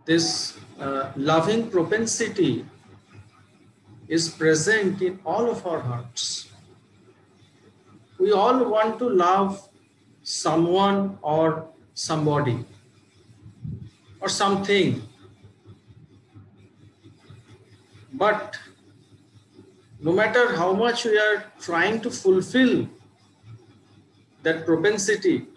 this loving propensity is present in all of our hearts. We all want to love someone or somebody or something, but no matter how much we are trying to fulfill that propensity,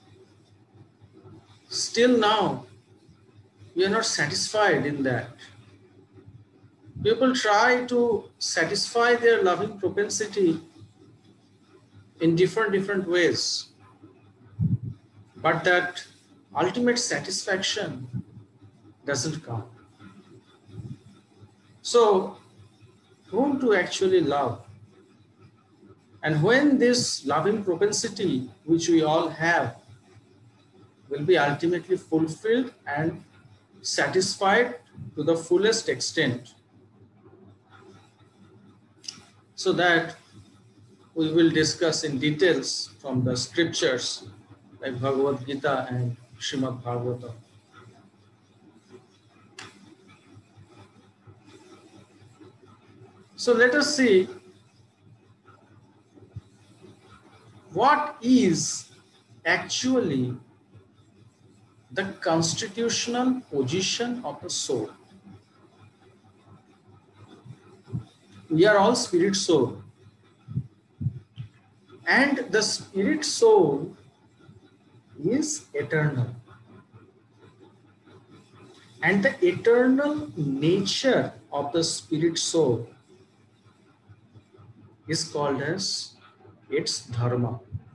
still now we are not satisfied in that. People try to satisfy their loving propensity in different ways, but that ultimate satisfaction doesn't come. So, whom to actually love? And when this loving propensity, which we all have, will be ultimately fulfilled and satisfied to the fullest extent, so that we will discuss in details from the scriptures like Bhagavad Gita and Srimad Bhagavatam. So let us see what is actually the constitutional position of the soul. We are all spirit soul, and the spirit soul is eternal, and the eternal nature of the spirit soul is called as its dharma.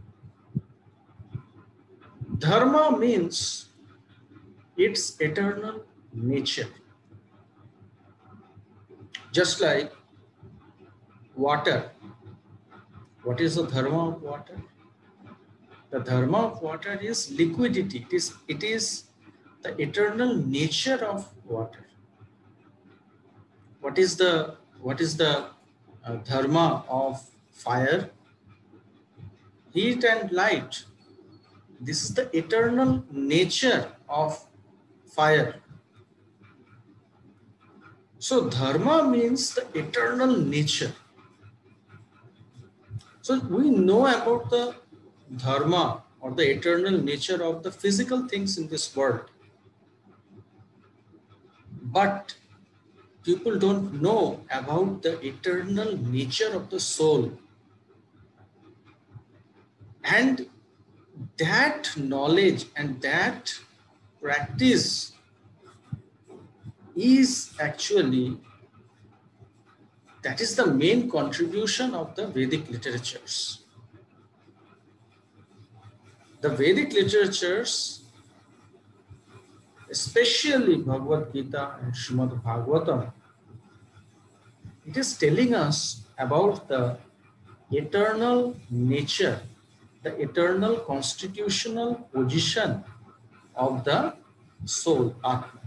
Dharma means its eternal nature. Just like water. What is the dharma of water? The dharma of water is liquidity. It is the eternal nature of water. What is the dharma of fire? Heat and light. This is the eternal nature of fire. So dharma means the eternal nature. So we know about the dharma or the eternal nature of the physical things in this world. But people don't know about the eternal nature of the soul. And that knowledge and that practice is actually, that is the main contribution of the Vedic literatures. The Vedic literatures, especially Bhagavad Gita and Srimad Bhagavatam, it is telling us about the eternal nature, the eternal constitutional position of the soul, Atma.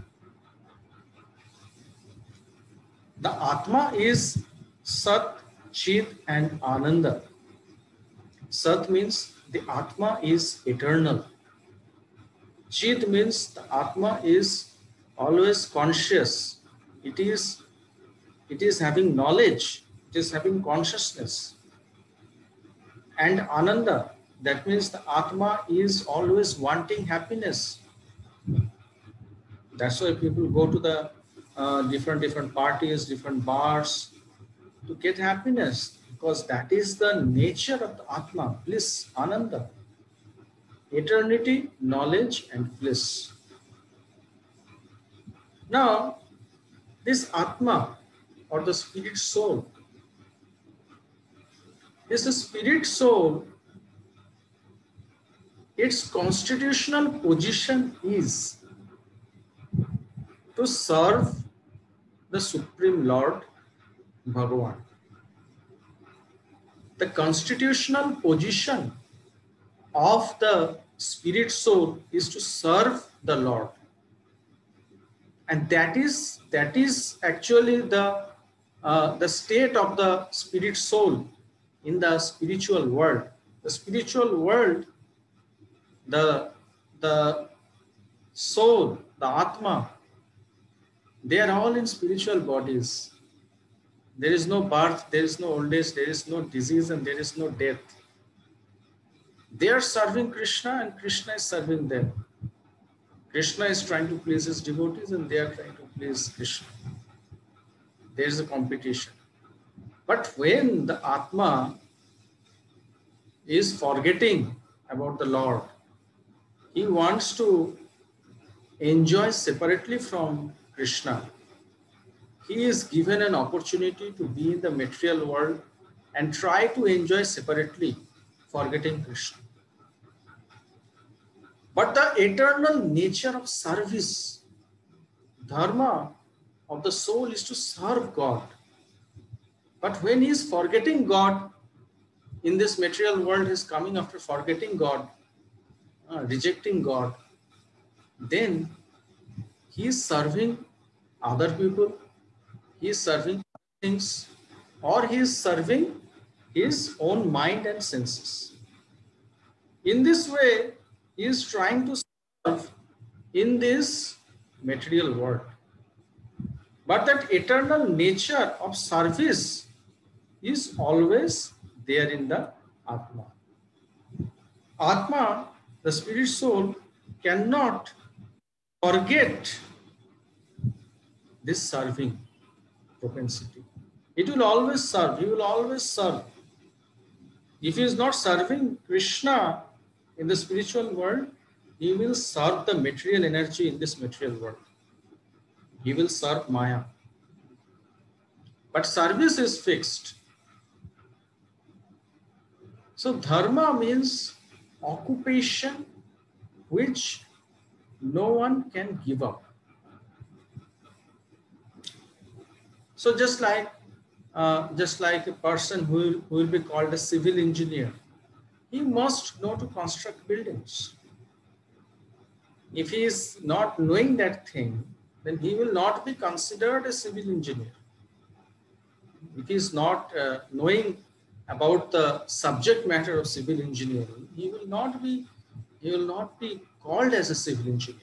The Atma is Sat, Chit and Ananda. Sat means the Atma is eternal. Chit means the Atma is always conscious. It is having knowledge. It is having consciousness. And Ananda, that means the Atma is always wanting happiness. That's why people go to the different parties, different bars to get happiness, because that is the nature of the Atma, bliss, Ananda, eternity, knowledge and bliss. Now, this Atma or the spirit soul, its constitutional position is to serve the Supreme Lord Bhagavan. The constitutional position of the spirit soul is to serve the Lord. And that is actually the state of the spirit soul in the spiritual world. The spiritual world, the soul, the Atma, They are all in spiritual bodies. There is no birth, there is no old age, there is no disease, and there is no death. They are serving Krishna and Krishna is serving them. Krishna is trying to please his devotees and they are trying to please Krishna. There is a competition. But when the Atma is forgetting about the Lord, he wants to enjoy separately from Krishna. He is given an opportunity to be in the material world and try to enjoy separately, forgetting Krishna. But the eternal nature of service, dharma of the soul is to serve God. But when he is forgetting God in this material world, he is coming after forgetting God, rejecting God, then he is serving other people, he is serving things, or he is serving his own mind and senses. In this way, he is trying to serve in this material world. But that eternal nature of service is always there in the Atma. Atma, the spirit soul, cannot forget this serving propensity. It will always serve. He will always serve. If he is not serving Krishna in the spiritual world, he will serve the material energy in this material world. He will serve Maya. But service is fixed. So dharma means occupation which no one can give up. So just like a person who will be called a civil engineer, he must know to construct buildings. If he is not knowing that thing, then he will not be considered a civil engineer. If he is not knowing about the subject matter of civil engineering, he will not be called as a civil engineer.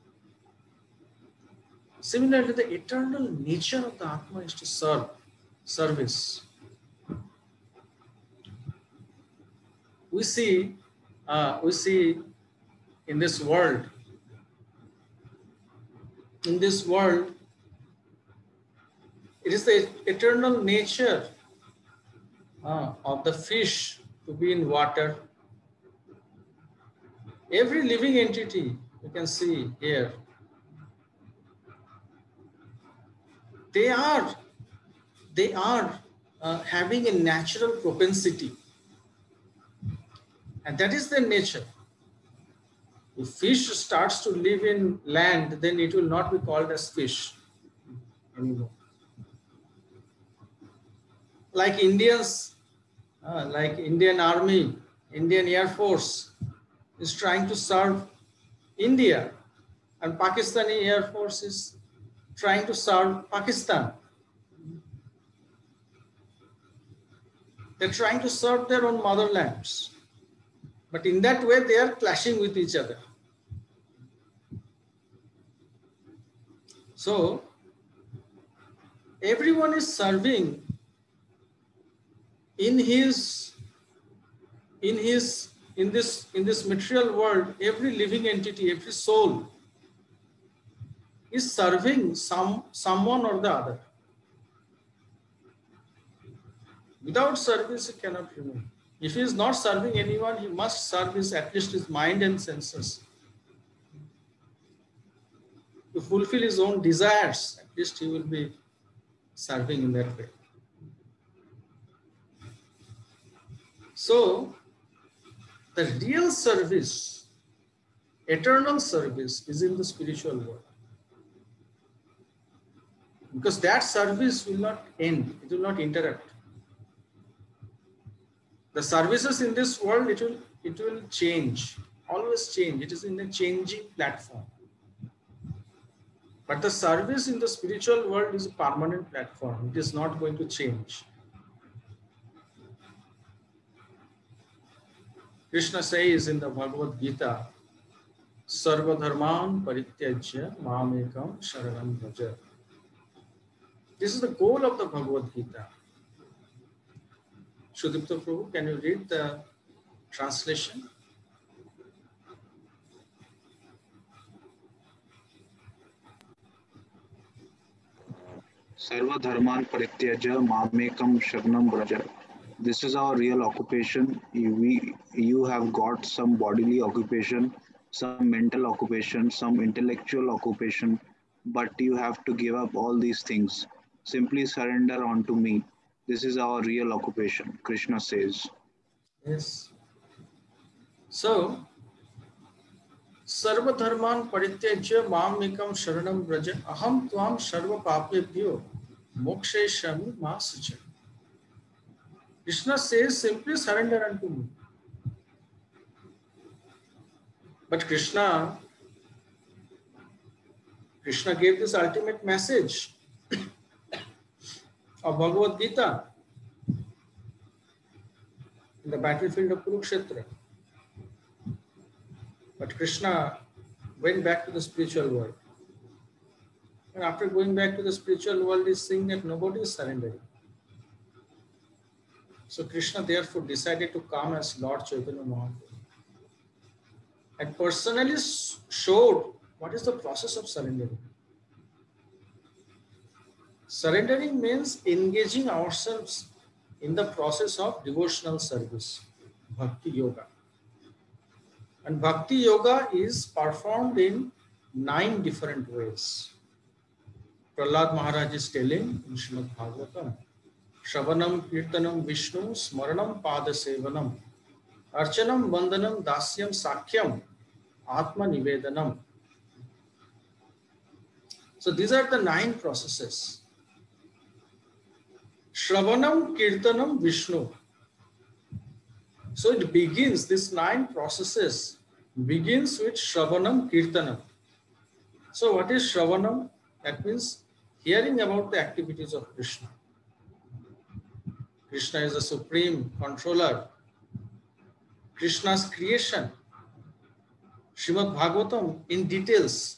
Similarly, the eternal nature of the Atma is to serve, service. We see in this world, it is the eternal nature of the fish to be in water. Every living entity you can see here, they are having a natural propensity, and that is their nature. If fish starts to live in land, then it will not be called as fish anymore. Like Indians, like Indian Army, Indian Air Force is trying to serve India, and Pakistani Air Force is trying to serve Pakistan. They're trying to serve their own motherlands. But in that way, they are clashing with each other. So everyone is serving in this material world. Every living entity, every soul is serving someone or the other. Without service, he cannot remain. If he is not serving anyone, he must serve at least his mind and senses. To fulfill his own desires, at least he will be serving in that way. So, the real service, eternal service, is in the spiritual world. Because that service will not end, it will not interrupt. The services in this world, it will change, always change. It is in a changing platform. But the service in the spiritual world is a permanent platform. It is not going to change. Krishna says in the Bhagavad Gita, Sarva dharman parityajya mamekam sharanam bhaja. This is the goal of the Bhagavad Gita. Shudipta Prabhu, can you read the translation? Sarva dharman parityaja mamekam sharanam braja. This is our real occupation. You have got some bodily occupation, some mental occupation, some intellectual occupation, but you have to give up all these things. Simply surrender unto me. This is our real occupation, Krishna says. Yes. So, Sarva dharman parityajya mamekam sharanam braja aham tvam sarva papebhyo mokshayishami ma sucha. Krishna says, simply surrender unto me. But Krishna gave this ultimate message of Bhagavad Gita in the battlefield of Kurukshetra. But Krishna went back to the spiritual world. And after going back to the spiritual world, he's seeing that nobody is surrendering. So Krishna therefore decided to come as Lord Chaitanya Mahaprabhu and personally showed what is the process of surrendering. Surrendering means engaging ourselves in the process of devotional service, Bhakti Yoga. And Bhakti Yoga is performed in 9 different ways. Prahlad Maharaj is telling in Srimad Bhagavatam, Shravanam, Kirtanam, Vishnu, Smaranam, Padasevanam, Archanam, Vandanam, Dasyam, Sakhyam, Atma Nivedanam. So these are the 9 processes. Shravanam, Kirtanam, Vishnu. So it begins, this 9 processes begins with Shravanam, Kirtanam. So what is Shravanam? That means hearing about the activities of Krishna. Krishna is the supreme controller. Krishna's creation. Srimad Bhagavatam in details.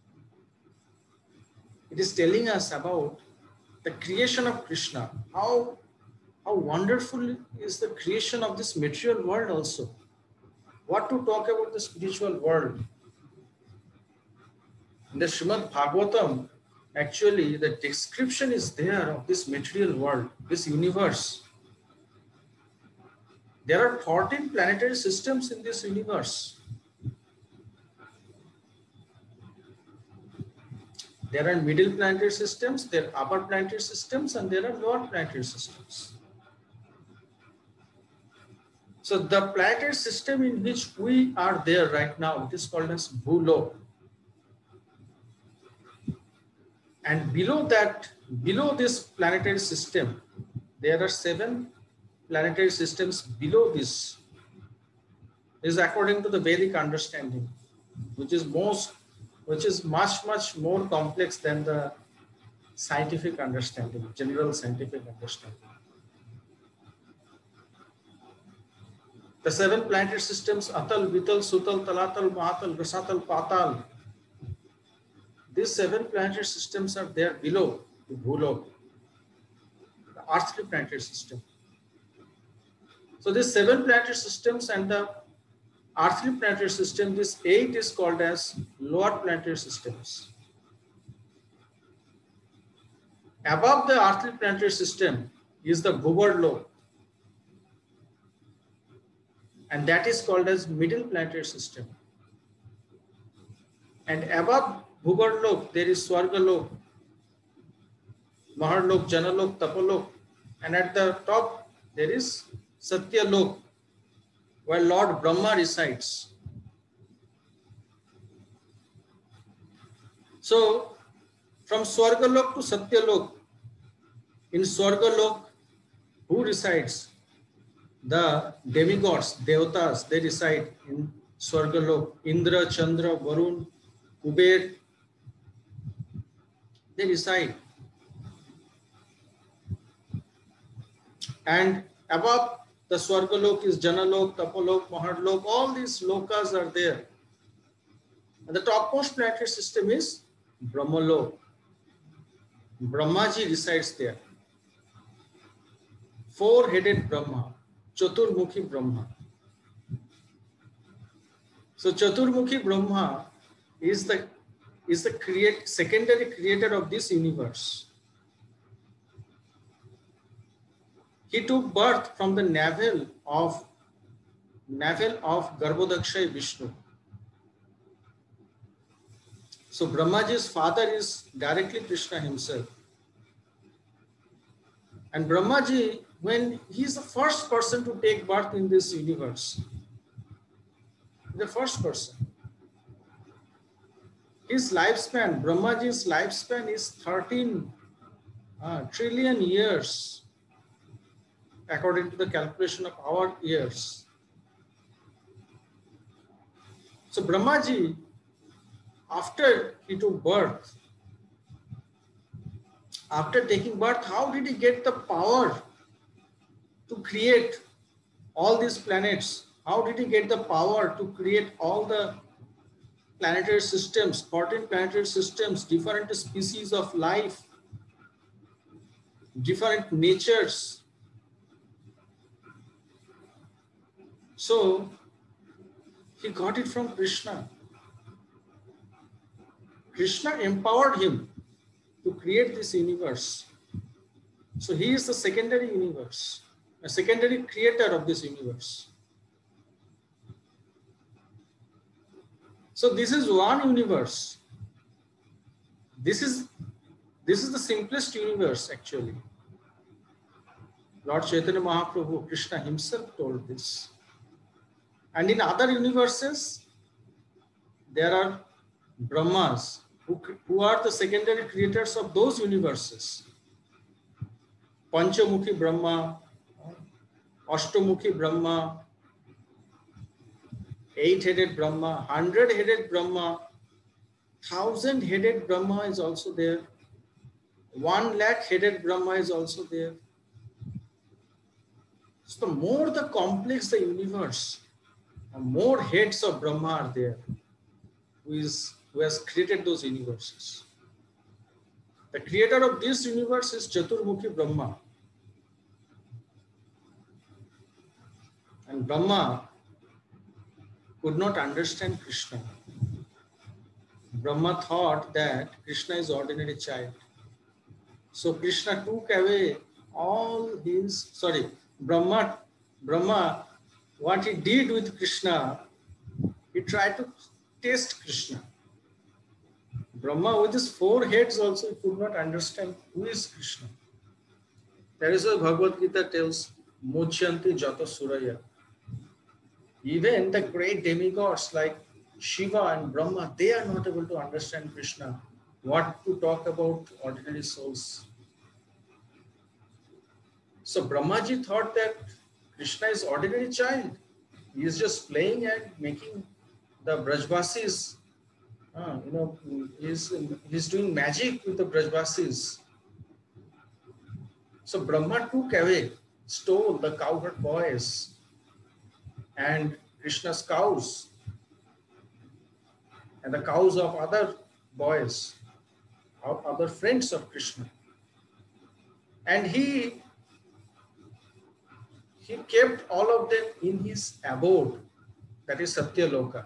It is telling us about the creation of Krishna. How wonderful is the creation of this material world also. What to talk about the spiritual world. In the Srimad Bhagavatam, actually the description is there of this material world, this universe. There are 14 planetary systems in this universe. There are middle planetary systems, there are upper planetary systems, and there are lower planetary systems. So the planetary system in which we are there right now, it is called as Bhulok. And below this planetary system, there are 7 planetary systems below this. This is according to the Vedic understanding, which is much more complex than the scientific understanding, general scientific understanding. The 7 planetary systems, Atal, Vital, Sutal, Talatal, Mahatal, Rasatal, Patal. These 7 planetary systems are there below the Bhulok, the earthly planetary system. So these 7 planetary systems and the earthly planetary system, this 8 is called as lower planetary systems. Above the earthly planetary system is the Bhuvarlok, and that is called as middle planetary system. And above Bhuvarlok there is Swargalok, Maharlok, Janalok, Tapalok, and at the top there is Satyalok, where Lord Brahma resides. So from Swargalok to Satyalok, in Swargalok, who resides? The demigods, devatas, they reside in Swargalok. Indra, Chandra, Varun, Kuber, they reside. And above the Swargalok is Janalok, Tapalok, Maharlok, all these lokas are there. And the topmost planetary system is Brahmalok. Brahmaji resides there. Four-headed Brahma, Chaturmukhi Brahma. So Chaturmukhi Brahma is the secondary creator of this universe. He took birth from the navel of Garbhodakshay Vishnu. So Brahmaji's father is directly Krishna himself. And Brahmaji, when he is the first person to take birth in this universe, the first person. His lifespan, Brahmaji's lifespan is 13 trillion years, according to the calculation of our years. So Brahmaji, after he took birth, after taking birth, how did he get the power to create all these planets? How did he get the power to create all the planetary systems, 14 planetary systems, different species of life, different natures? So he got it from Krishna. Krishna empowered him to create this universe. So he is the secondary universe, a secondary creator of this universe. So this is one universe. This is the simplest universe actually. Lord Chaitanya Mahaprabhu, Krishna himself told this. And in other universes, there are Brahmas who are the secondary creators of those universes. Panchamukhi Brahma, Ashtamukhi Brahma, 8-headed Brahma, 100-headed Brahma, 1,000-headed Brahma is also there. 100,000-headed Brahma is also there. So the more the complex the universe, the more heads of Brahma are there, who has created those universes. The creator of this universe is Chaturmukhi Brahma. And Brahma could not understand Krishna. Brahma thought that Krishna is ordinary child. So Krishna took away all his, Brahma, what he did with Krishna, he tried to test Krishna. Brahma with his 4 heads also could not understand who is Krishna. That is why Bhagavad Gita tells, Mochyanti Jata Suraya. Even the great demigods like Shiva and Brahma, they are not able to understand Krishna. What to talk about ordinary souls? So Brahmaji thought that Krishna is ordinary child. He is just playing and making the Brajvasis, he's doing magic with the Brajvasis. So Brahma took away, stole the cowherd boys and Krishna's cows and the cows of other boys, of other friends of Krishna. And he kept all of them in his abode, that is Satyaloka.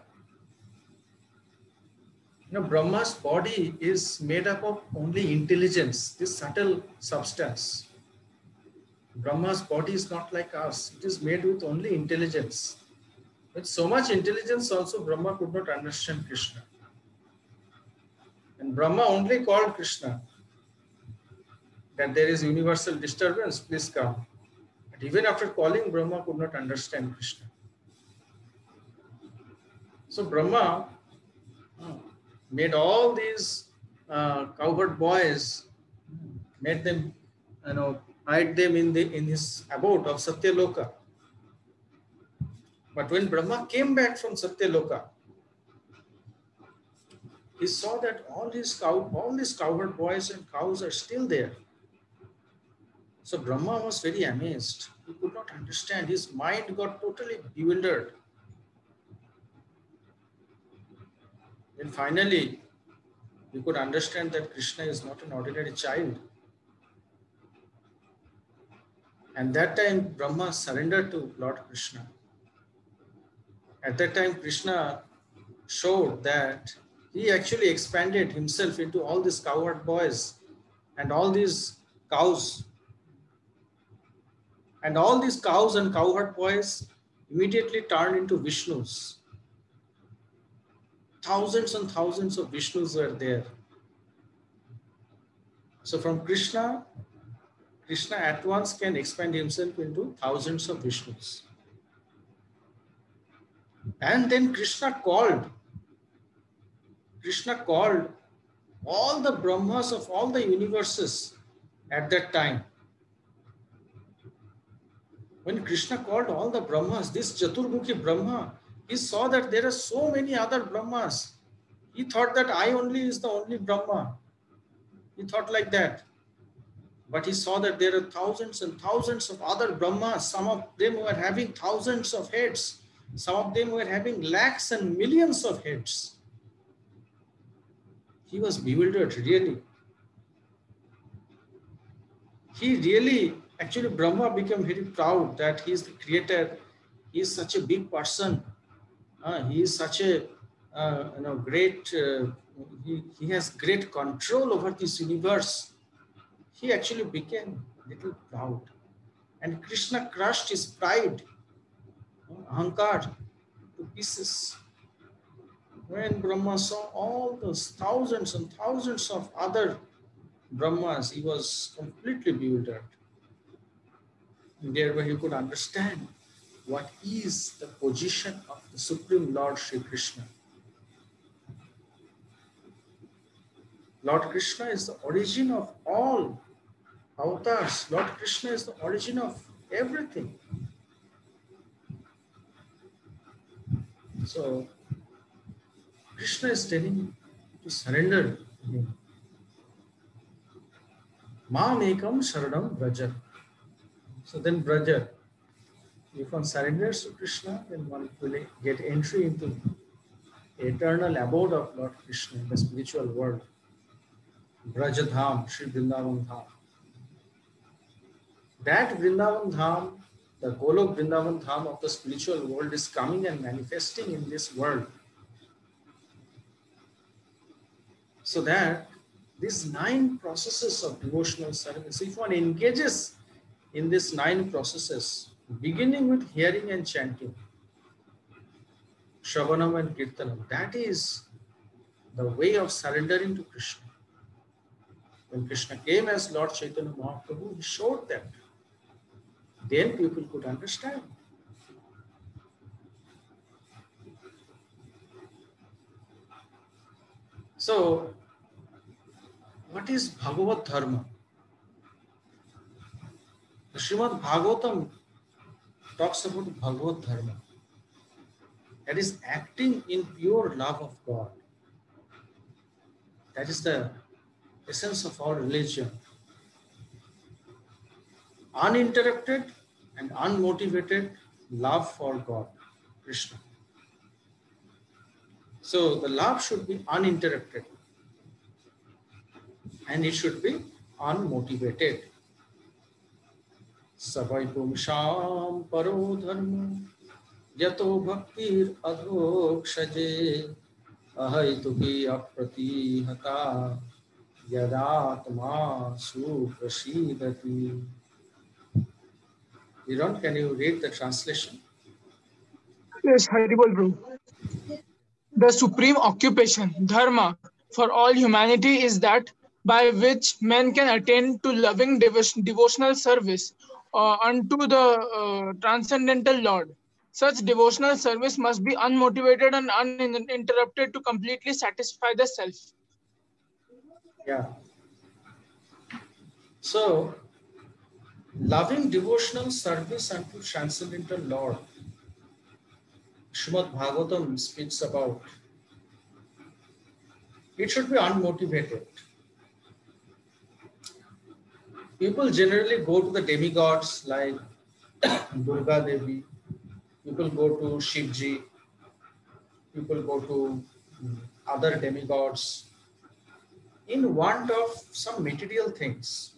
Brahma's body is made up of only intelligence, this subtle substance. Brahma's body is not like us. It is made with only intelligence. With so much intelligence also, Brahma could not understand Krishna. And Brahma only called Krishna that there is universal disturbance, please come. But even after calling, Brahma could not understand Krishna. So Brahma made all these cowherd boys, made them, hide them in his abode of Satyaloka. But when Brahma came back from Satyaloka, he saw that all these cowherd boys and cows are still there. So Brahma was very amazed. He could not understand. His mind got totally bewildered. Then finally, you could understand that Krishna is not an ordinary child. And that time Brahma surrendered to Lord Krishna. At that time Krishna showed that he actually expanded himself into all these cowherd boys and all these cows. And all these cows and cowherd boys immediately turned into Vishnus. Thousands and thousands of Vishnus were there. So from Krishna, Krishna at once can expand himself into thousands of Vishnus. And then Krishna called all the Brahmas of all the universes at that time. When Krishna called all the Brahmas, this Chaturmukhi Brahma, he saw that there are so many other Brahmas. He thought that I only is the only Brahma. He thought like that. But he saw that there are thousands and thousands of other Brahmas. Some of them were having thousands of heads. Some of them were having lakhs and millions of heads. He was bewildered, really. Actually, Brahma became very proud that he is the creator. He is such a big person. He is such a great. He has great control over this universe. He actually became a little proud, and Krishna crushed his pride, ahankar, to pieces. When Brahma saw all those thousands and thousands of other Brahmas, he was completely bewildered. And thereby he could understand what is the position of the Supreme Lord Sri Krishna. Lord Krishna is the origin of all avatars. Lord Krishna is the origin of everything. So Krishna is telling you to surrender to him. Mam ekam sharanam braja. So then braja, if one surrenders to Krishna, then one will get entry into the eternal abode of Lord Krishna in the spiritual world. Braja Dham, Sri Vrindavan Dham. That Vrindavan Dham, the Golok Vrindavan Dham of the spiritual world, is coming and manifesting in this world. So that these 9 processes of devotional service, if one engages in these 9 processes, beginning with hearing and chanting, Shravanam and Kirtanam, that is the way of surrendering to Krishna. When Krishna came as Lord Chaitanya Mahaprabhu, he showed that. Then people could understand. So, what is Bhagavad Dharma? The Srimad Bhagavatam talks about Bhagavad Dharma. That is acting in pure love of God. That is the essence of our religion. Uninterrupted and unmotivated love for God, Krishna. So the love should be uninterrupted and it should be unmotivated. Savai pumsham paro dharma yato bhaktir adhokshaje ahaituki apratihata yadatma suprasidati. Viran, can you read the translation? Yes, Haribol Bro. The supreme occupation, dharma, for all humanity is that by which men can attain to loving devotional service unto the transcendental Lord. Such devotional service must be unmotivated and uninterrupted to completely satisfy the self. Yeah. So, loving devotional service unto transcendental Lord, Srimad Bhagavatam speaks about. It should be unmotivated. People generally go to the demigods like Durga Devi. People go to Shivji. People go to other demigods in want of some material things.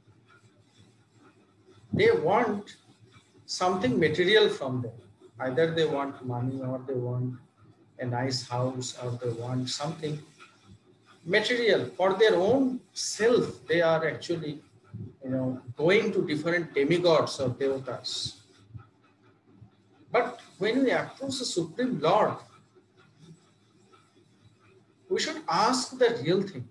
They want something material from them. Either they want money, or they want a nice house, or they want something material for their own self. They are actually, going to different demigods or devatas. But when we approach the Supreme Lord, we should ask the real thing.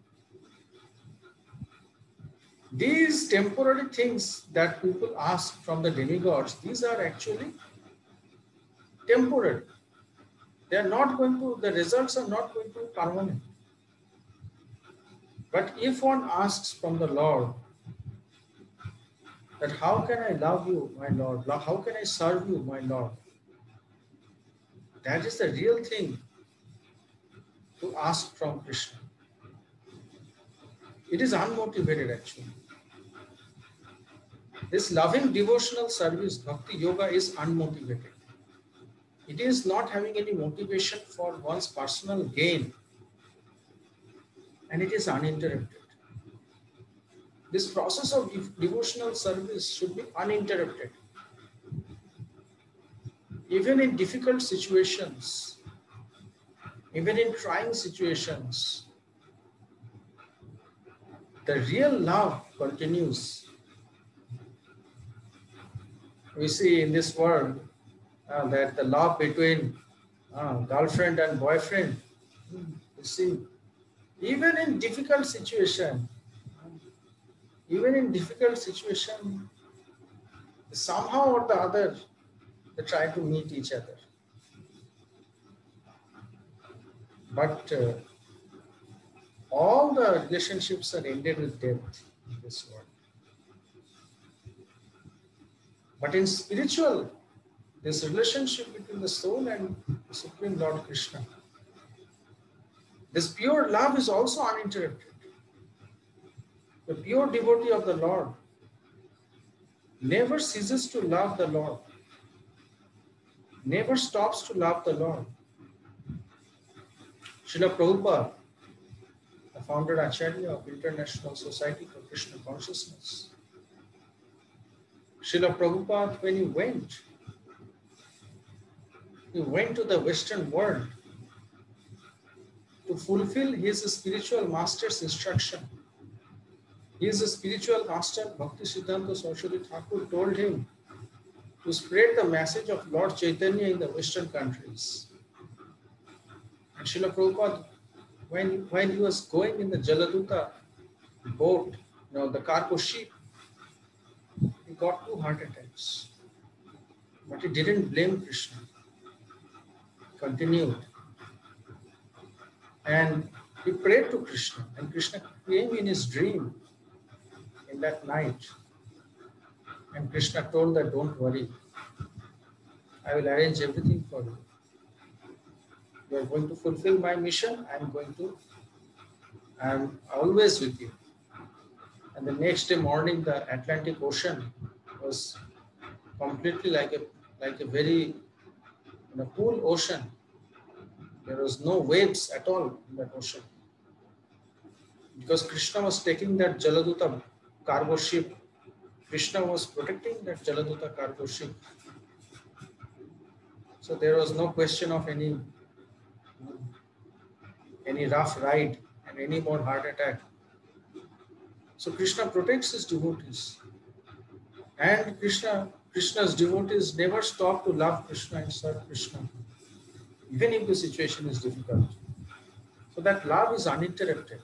These temporary things that people ask from the demigods, these are actually temporary. They are not going to, the results are not going to be permanent. But if one asks from the Lord that how can I love you, my Lord? How can I serve you, my Lord? That is the real thing to ask from Krishna. It is unmotivated actually. This loving devotional service, Bhakti Yoga, is unmotivated. It is not having any motivation for one's personal gain, and it is uninterrupted. This process of devotional service should be uninterrupted. Even in difficult situations, even in trying situations, the real love continues. We see in this world that the love between girlfriend and boyfriend, you see, even in difficult situation, somehow or the other, they try to meet each other. But all the relationships are ended with death in this world. But in spiritual, this relationship between the soul and the Supreme Lord Krishna, this pure love is also uninterrupted. The pure devotee of the Lord never ceases to love the Lord, never stops to love the Lord. Srila Prabhupada, the founder Acharya of International Society for Krishna Consciousness, Srila Prabhupada, when he went to the Western world to fulfill his spiritual master's instruction. His spiritual master, Bhakti Siddhanta Saraswati Thakur, told him to spread the message of Lord Chaitanya in the Western countries. And Srila Prabhupada, when he was going in the Jaladuta boat, the cargo ship, he got 2 heart attacks. But he didn't blame Krishna. He continued. And he prayed to Krishna. And Krishna came in his dream in that night. And Krishna told that, don't worry. I will arrange everything for you. You are going to fulfill my mission. I am always with you. And the next day morning, the Atlantic Ocean was completely like a very cool ocean. There was no waves at all in that ocean. Because Krishna was taking that Jaladuta cargo ship. Krishna was protecting that Jaladuta cargo ship. So there was no question of any rough ride and any more heart attack. So Krishna protects his devotees. And Krishna's devotees never stop to love Krishna and serve Krishna, even if the situation is difficult. So that love is uninterrupted.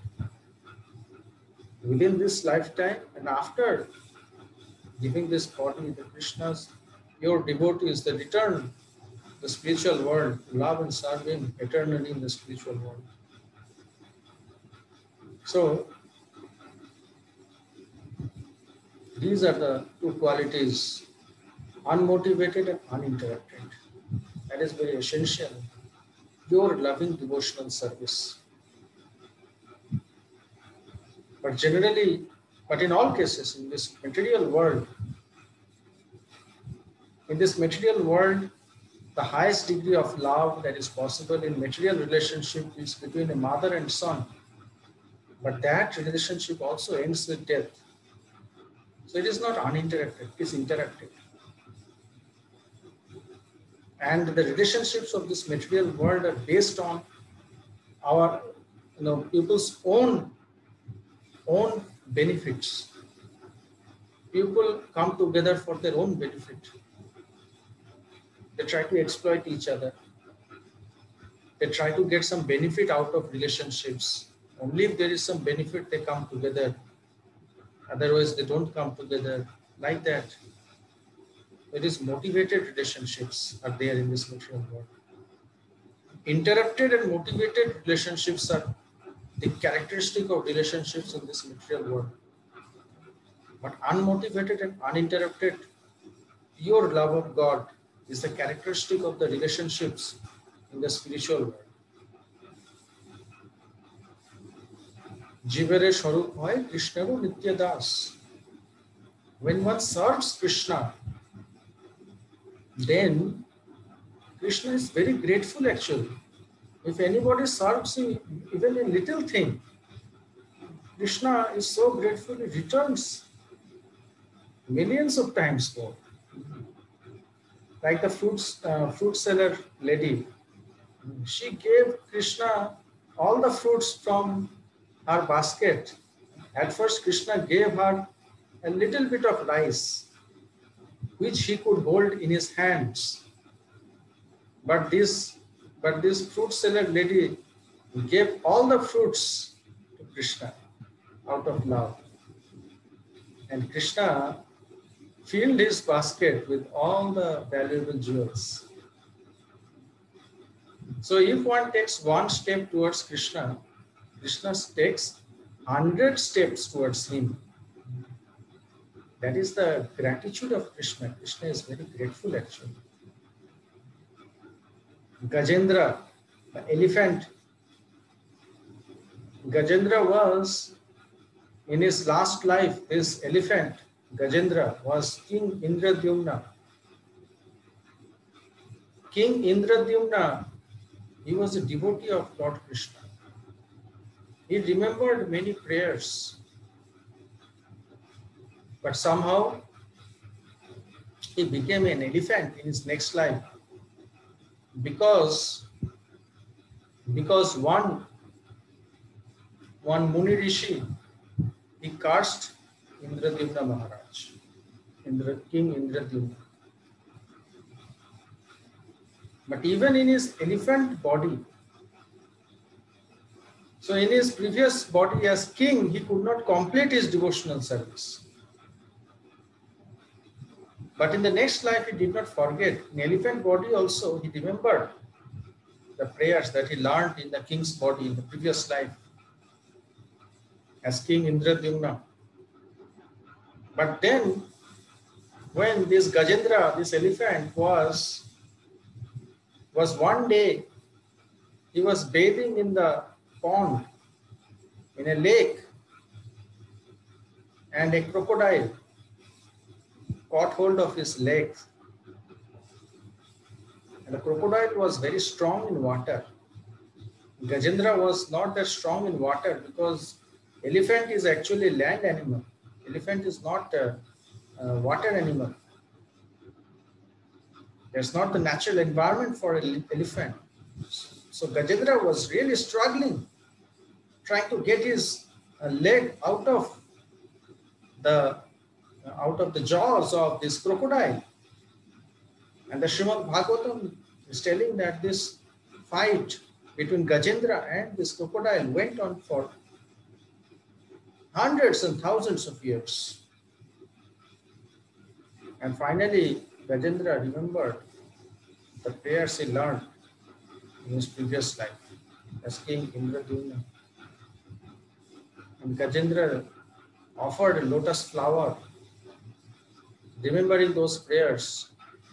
Within this lifetime and after giving this body, the Krishna's pure devotees, they return the spiritual world to love and serve him eternally in the spiritual world. So these are the 2 qualities, unmotivated and uninterrupted. That is very essential. Pure loving devotional service. But in all cases, in this material world, the highest degree of love that is possible in material relationship is between a mother and son. But that relationship also ends with death. So it is not uninterrupted, it is interrupted. And the relationships of this material world are based on our people's own benefits. People come together for their own benefit. They try to exploit each other. They try to get some benefit out of relationships. Only if there is some benefit they come together. Otherwise they don't come together. Like that. It is motivated relationships are there in this material world. Interrupted and motivated relationships are the characteristic of relationships in this material world. But unmotivated and uninterrupted, pure love of God is the characteristic of the relationships in the spiritual world. Jivere Sharup hoy Krishnaru Nitya Das. When one serves Krishna, then Krishna is very grateful actually. If anybody serves him, even a little thing, Krishna is so grateful, he returns millions of times more. Like the fruit seller lady, she gave Krishna all the fruits from her basket. At first, Krishna gave her a little bit of rice, which he could hold in his hands. But this fruit seller lady gave all the fruits to Krishna out of love. And Krishna filled his basket with all the valuable jewels. So if one takes one step towards Krishna, Krishna takes 100 steps towards him. That is the gratitude of Krishna. Krishna is very grateful actually. Gajendra, the elephant. Gajendra was, in his last life, this elephant, Gajendra, was King Indradyumna. King Indradyumna, he was a devotee of Lord Krishna. He remembered many prayers. But somehow, he became an elephant in his next life. Because one Muni Rishi, he cursed Indradyumna Maharaj, King Indradyumna. But even in his elephant body, so in his previous body as king, he could not complete his devotional service. But in the next life, he did not forget. In elephant body also, he remembered the prayers that he learned in the king's body in the previous life as King Indradyumna. But then, when this Gajendra, this elephant was one day, he was bathing in the pond, in a lake, and a crocodile caught hold of his legs. And the crocodile was very strong in water. Gajendra was not that strong in water because elephant is actually a land animal. Elephant is not a water animal. There's not the natural environment for an elephant. So Gajendra was really struggling, trying to get his leg out of the jaws of this crocodile. And the Srimad Bhagavatam is telling that this fight between Gajendra and this crocodile went on for hundreds and thousands of years. And finally, Gajendra remembered the prayers he learned in his previous life as King Indradyumna. And Gajendra offered a lotus flower, remembering those prayers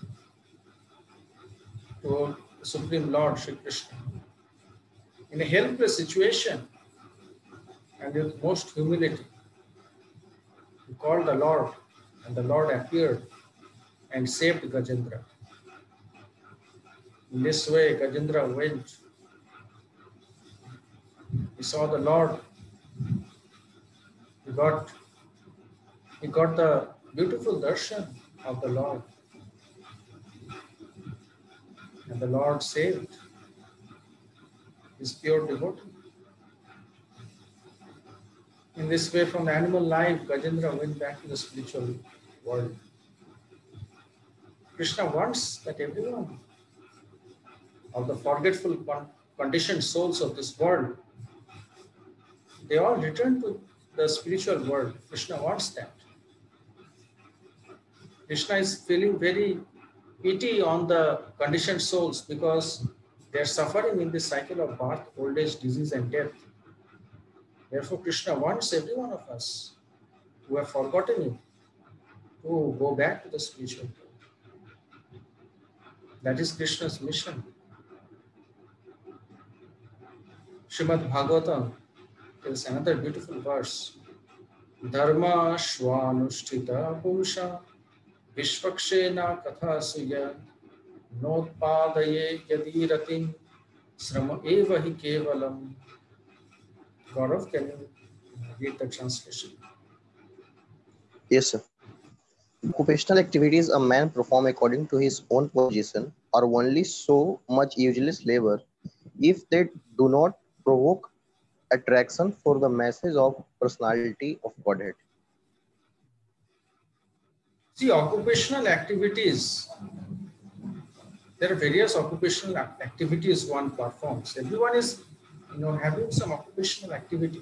to the Supreme Lord Shri Krishna. In a helpless situation and with most humility, he called the Lord, and the Lord appeared and saved Gajendra. In this way, Gajendra went. He saw the Lord got the beautiful darshan of the Lord. And the Lord saved his pure devotee. In this way, from the animal life, Gajendra went back to the spiritual world. Krishna wants that everyone of the forgetful conditioned souls of this world, they all return to the spiritual world. Krishna wants that. Krishna is feeling very pity on the conditioned souls because they are suffering in this cycle of birth, old age, disease, and death. Therefore, Krishna wants every one of us who have forgotten Him to go back to the spiritual world. That is Krishna's mission. Srimad Bhagavatam tells another beautiful verse. Dharma shvanushtita purusha vishvakshena katha suya notpadaye yadi ratim srama eva hi kevalam. Gaurav, can you read the translation? Yes, sir. Occupational activities a man perform according to his own position are only so much useless labor if they do not provoke attraction for the message of personality of Godhead. See, occupational activities, there are various occupational activities one performs. Everyone is, having some occupational activity.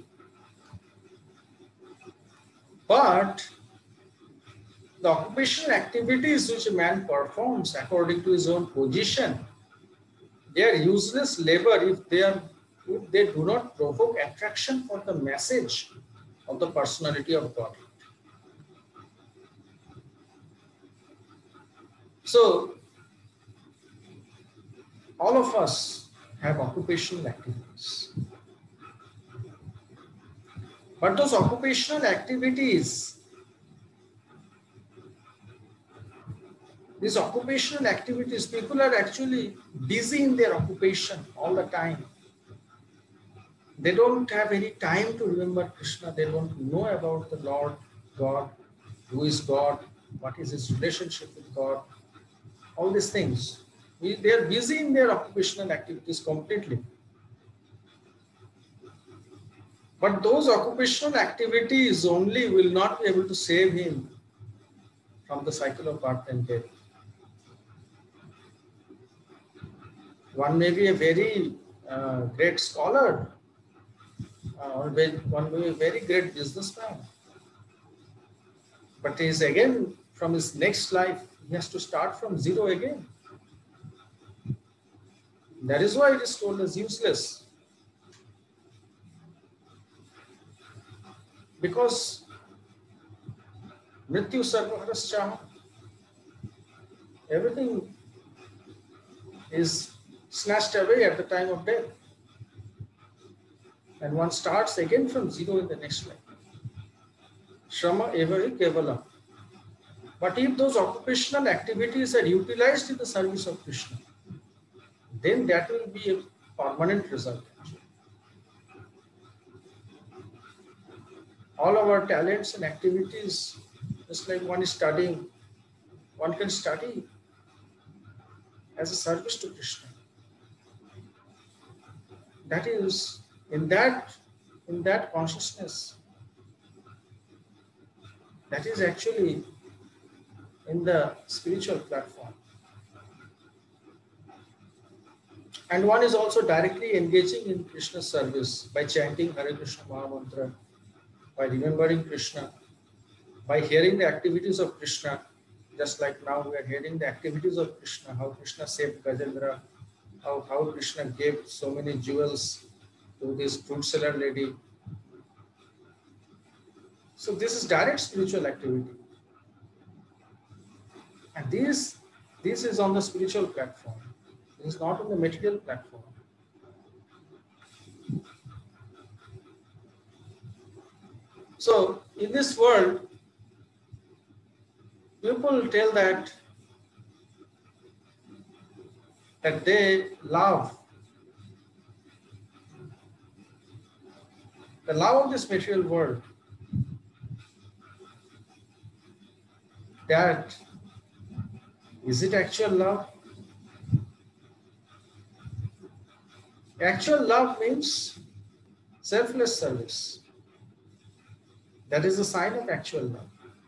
But the occupational activities which a man performs according to his own position, they are useless labor if they do not provoke attraction for the message of the personality of God. So, all of us have occupational activities. But those occupational activities, people are actually busy in their occupation all the time. They don't have any time to remember Krishna. They don't know about the Lord, God, who is God, what is his relationship with God, all these things. They are busy in their occupational activities completely. But those occupational activities only will not be able to save him from the cycle of birth and death. One may be a very great scholar, or one may be a very great businessman. But he is again, from his next life, he has to start from zero again. That is why it is told as useless. Because Mrityu Sarvaharascha, everything is snatched away at the time of death. And one starts again from zero in the next life. Shrama eva hi kevalam. But if those occupational activities are utilized in the service of Krishna, then that will be a permanent result. All our talents and activities, just like one is studying, one can study as a service to Krishna. That is, in that consciousness, that is actually in the spiritual platform. And one is also directly engaging in Krishna's service by chanting Hare Krishna Maha Mantra, by remembering Krishna, by hearing the activities of Krishna, just like now we are hearing the activities of Krishna, how Krishna saved Gajendra, how Krishna gave so many jewels to this fruit seller lady. So this is direct spiritual activity. And this is on the spiritual platform. This is not on the material platform. So in this world, people tell that they love the love of this material world that, is it actual love? Actual love means selfless service. That is a sign of actual love.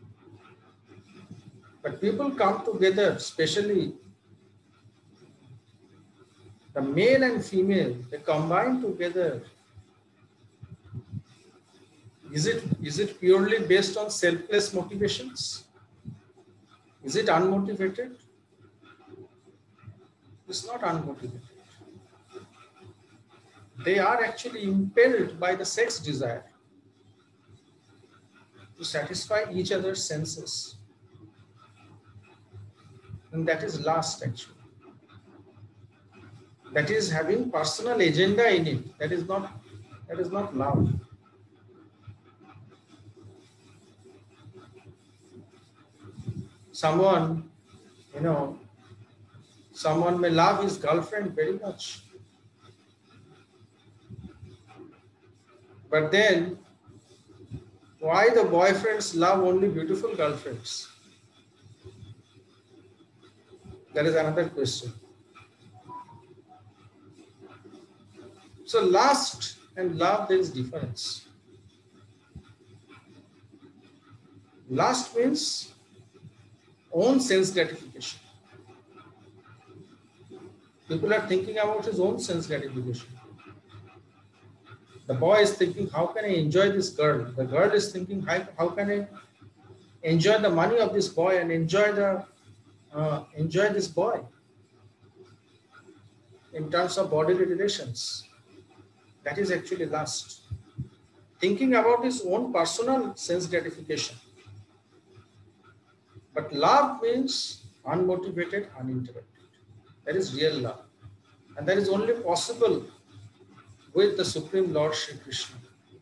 But people come together, especially the male and female, they combine together. Is it purely based on selfless motivations? Is it unmotivated? It's not unmotivated. They are actually impelled by the sex desire to satisfy each other's senses. And that is lust actually. That is having personal agenda in it. That is not love. Someone may love his girlfriend very much. But then, why the boyfriends love only beautiful girlfriends? That is another question. So lust and love, there is difference. Lust means own sense gratification. People are thinking about his own sense gratification. The boy is thinking, how can I enjoy this girl? The girl is thinking, how can I enjoy the money of this boy and enjoy this boy in terms of bodily relations. That is actually lust. Thinking about his own personal sense gratification. But love means unmotivated, uninterrupted. That is real love. And that is only possible with the Supreme Lord Shri Krishna.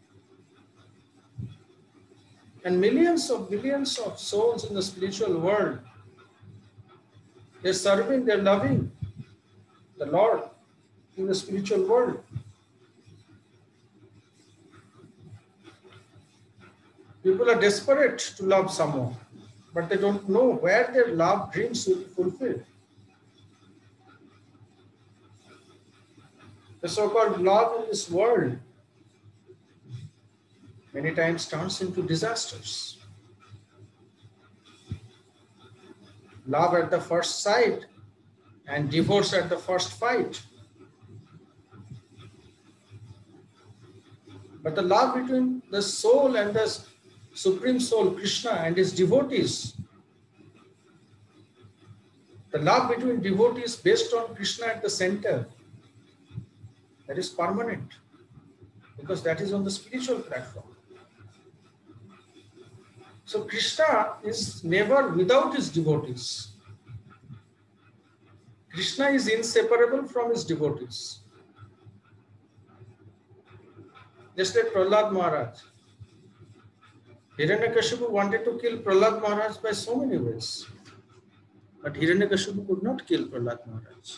And millions of billions of souls in the spiritual world, they're serving, they're loving the Lord in the spiritual world. People are desperate to love someone, but they don't know where their love dreams will be fulfilled. The so-called love in this world many times turns into disasters. Love at the first sight and divorce at the first fight. But the love between the soul and the Supreme Soul, Krishna, and his devotees, the love between devotees based on Krishna at the center, that is permanent, because that is on the spiritual platform. So Krishna is never without his devotees. Krishna is inseparable from his devotees. Just like Prahlad Maharaj. Hiranyakashipu wanted to kill Prahlad Maharaj by so many ways. But Hiranyakashipu could not kill Prahlad Maharaj.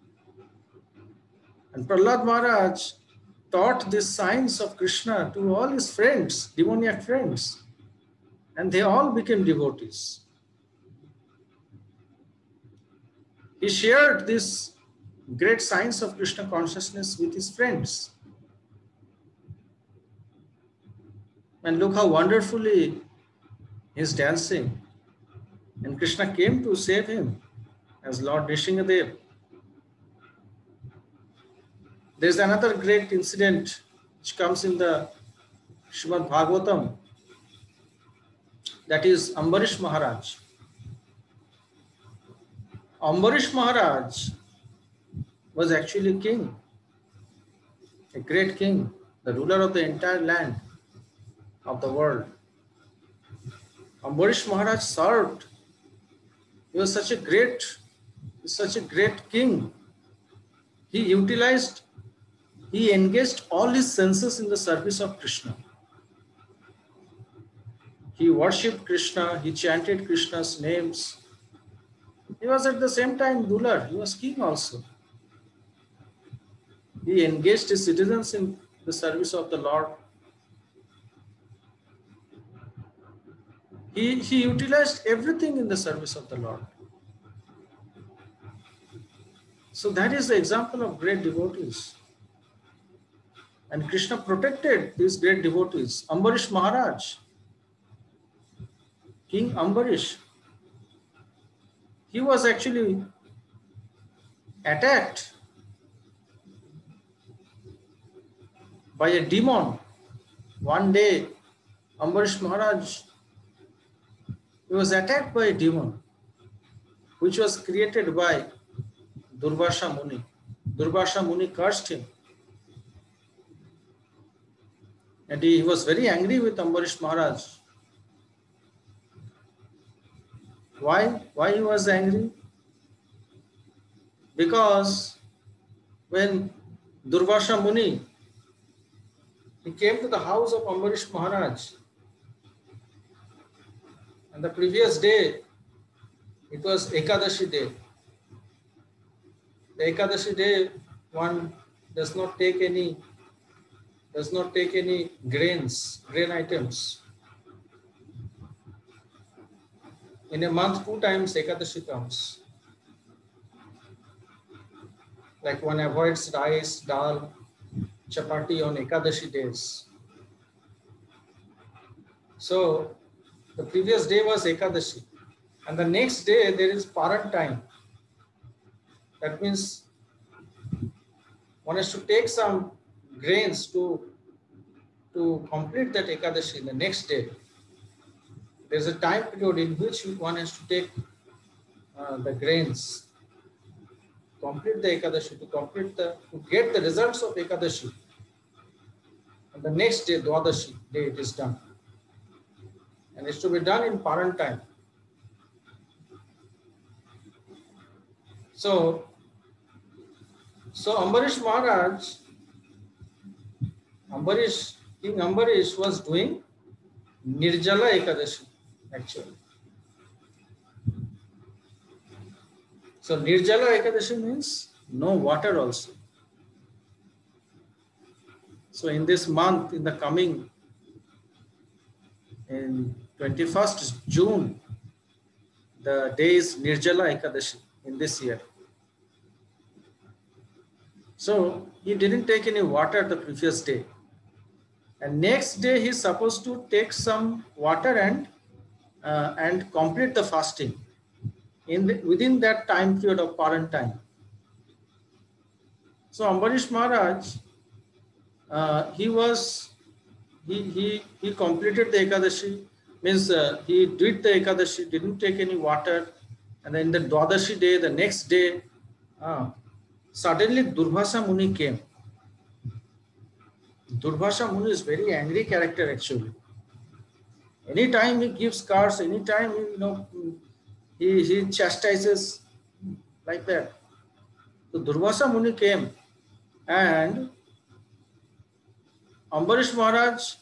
And Prahlad Maharaj taught this science of Krishna to all his friends, demoniac friends. And they all became devotees. He shared this great science of Krishna consciousness with his friends. And look how wonderfully he's dancing. And Krishna came to save him as Lord Nrsingadev. There's another great incident which comes in the Srimad Bhagavatam. That is Ambarish Maharaj. Ambarish Maharaj was actually king, a great king, the ruler of the entire land of the world. Ambarish Maharaj served. He was such a great king. He engaged all his senses in the service of Krishna. He worshipped Krishna, he chanted Krishna's names. He was at the same time ruler, he was king also. He engaged his citizens in the service of the Lord. He utilized everything in the service of the Lord. So that is the example of great devotees. And Krishna protected these great devotees. Ambarish Maharaj, King Ambarish, he was actually attacked by a demon. One day, Ambarish Maharaj, he was attacked by a demon, which was created by Durvasa Muni. Durvasa Muni cursed him. And he was very angry with Ambarish Maharaj. Why? Why he was angry? Because when Durvasa Muni, he came to the house of Ambarish Maharaj, and the previous day, it was Ekadashi day. The Ekadashi day, one does not take any grain items. In a month, 2 times Ekadashi comes. Like one avoids rice, dal, chapati on Ekadashi days. So the previous day was Ekadashi. And the next day there is Paran time. That means one has to take some grains to complete that Ekadashi the next day. There's a time period in which one has to take the grains, complete the Ekadashi, to get the results of Ekadashi. And the next day, Dwadashi day, it is done. And it's to be done in Paran time. So Ambarish Maharaj, King Ambarish was doing Nirjala Ekadashi, actually. So Nirjala Ekadashi means no water also. So in this month, in 21st June, the day is Nirjala Ekadashi in this year. So he didn't take any water the previous day. And next day he's supposed to take some water and complete the fasting within that time period of Paran time. So Ambarish Maharaj, he completed the Ekadashi, means he did the Ekadashi, didn't take any water, and then the Dwadashi day, the next day, suddenly Durvasa Muni came. Durvasa Muni is very angry character actually. Anytime he gives curse, anytime he chastises like that. So Durvasa Muni came, and Ambarish Maharaj,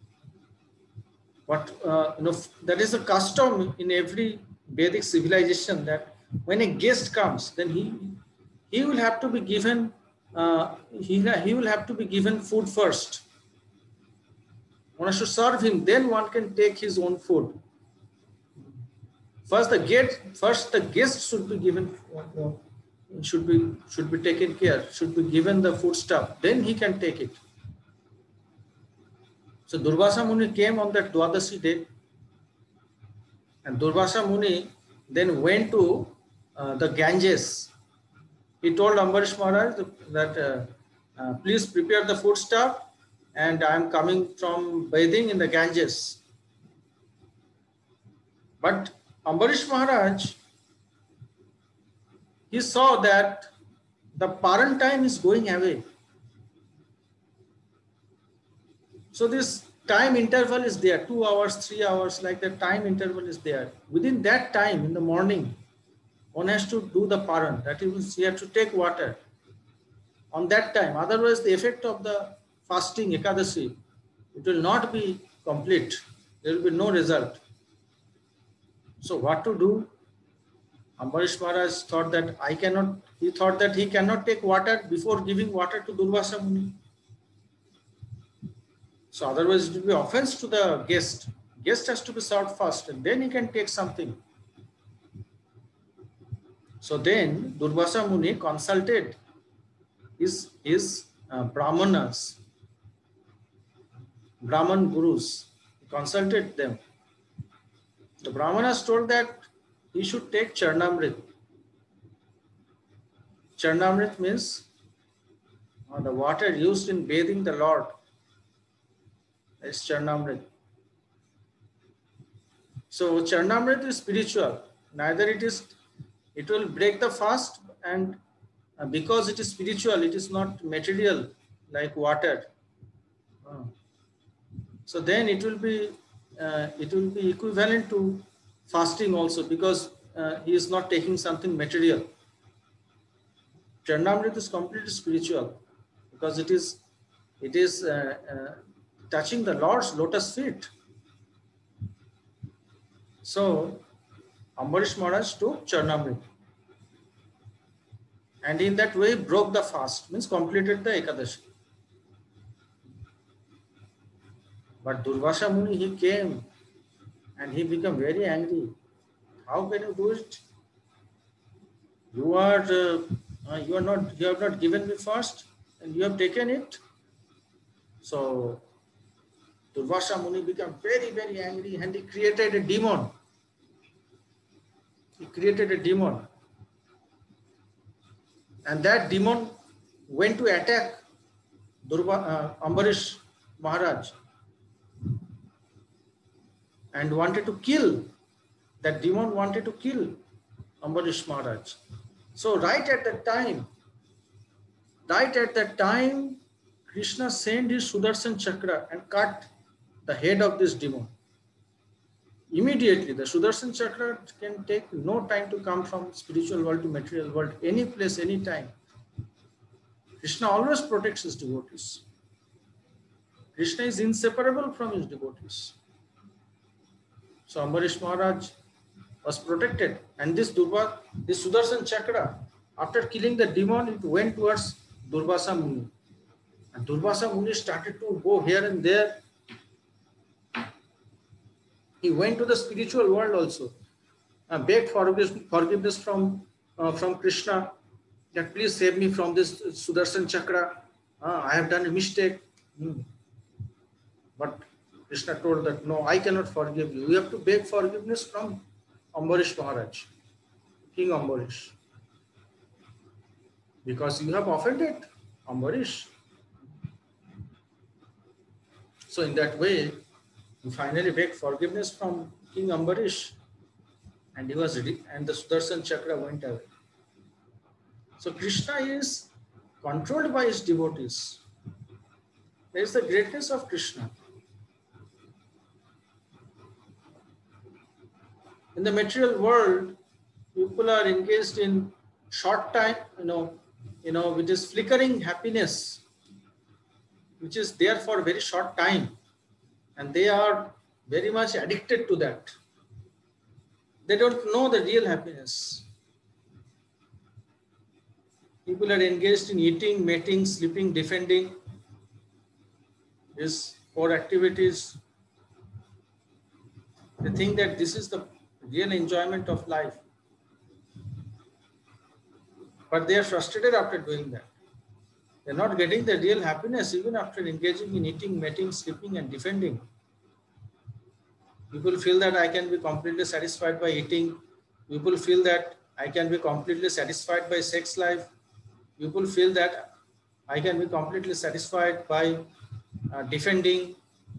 that is a custom in every Vedic civilization, that when a guest comes, then he will have to be given he will have to be given food first. One has to serve him, then one can take his own food. First the guest should be given, should be taken care, should be given the food stuff, then he can take it. So Durvasa Muni came on that Dwadashi day, and Durvasa Muni then went to the Ganges. He told Ambarish Maharaj that please prepare the food stuff, and I am coming from bathing in the Ganges. But Ambarish Maharaj, he saw that the Paran time is going away. So this time interval is there, 2 hours, 3 hours, like the time interval is there. Within that time in the morning, one has to do the Paran. That is, he has to take water on that time. Otherwise, the effect of the fasting, Ekadashi, it will not be complete. There will be no result. So what to do? Ambarish Maharaj thought that he cannot take water before giving water to Durvasa Muni. So otherwise it will be offense to the guest. Guest has to be served first, and then he can take something. So then Durvasa Muni consulted his Brahmanas, Brahman gurus. He consulted them. The Brahmanas told that he should take Charnamrit. Charnamrit means the water used in bathing the Lord. It's Charnamrit. So Charnamrit is spiritual. Neither it will break the fast, and because it is spiritual, it is not material like water. So then it will be equivalent to fasting also, because he is not taking something material. Charnamrit is completely spiritual, because it is touching the Lord's lotus feet. So Ambarish Maharaj took Charnamrit, and in that way broke the fast, means completed the Ekadashi. But Durvasa Muni, he came and he became very angry. How can you do it? You have not given me fast, and you have taken it. So Durvasa Muni became very, very angry, and he created a demon. He created a demon. And that demon went to attack Ambarish Maharaj and wanted to kill. That demon wanted to kill Ambarish Maharaj. So right at that time, Krishna sent his Sudarshan Chakra and cut the head of this demon. Immediately, the Sudarshan Chakra can take no time to come from spiritual world to material world, any place, any time. Krishna always protects his devotees. Krishna is inseparable from his devotees. So Ambarish Maharaj was protected, and this Sudarshan Chakra, after killing the demon, it went towards Durvasa Muni. And Durvasa Muni started to go here and there. He went to the spiritual world also, begged forgiveness from Krishna, that please save me from this Sudarshan Chakra. I have done a mistake. But Krishna told that, no, I cannot forgive you. You have to beg forgiveness from Ambarish Maharaj, King Ambarish. Because you have offended Ambarish. So in that way, he finally begged forgiveness from King Ambarish, and the Sudarshan Chakra went away. So Krishna is controlled by his devotees. There is the greatness of Krishna. In the material world, people are engaged in short time, which is flickering happiness, which is there for a very short time. And they are very much addicted to that. They don't know the real happiness. People are engaged in eating, mating, sleeping, defending. These 4 activities. They think that this is the real enjoyment of life. But they are frustrated after doing that. They're not getting the real happiness even after engaging in eating, mating, sleeping, and defending. People feel that I can be completely satisfied by eating. People feel that I can be completely satisfied by sex life. People feel that I can be completely satisfied by defending.